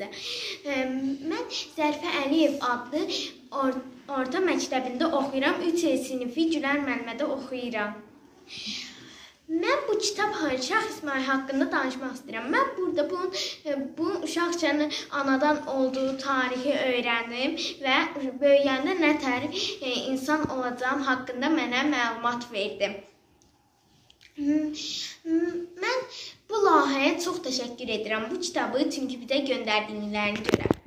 Mən Zərifə Əliyev adlı orta məktəbində oxuyuram. 3 sinifi Gülər müəllimədə oxuyuram. Mən bu kitab Şah İsmail haqqında danışmaq istəyirəm. Mən burada bu uşaqcanın anadan olduğu tarihi öyrəndim və böyüyəndə nə tər insan olacağım haqqında mənə məlumat verdim. Mən bu layihəyə çox təşəkkür edirəm bu kitabı çünki bizə göndərdiklərinə görə.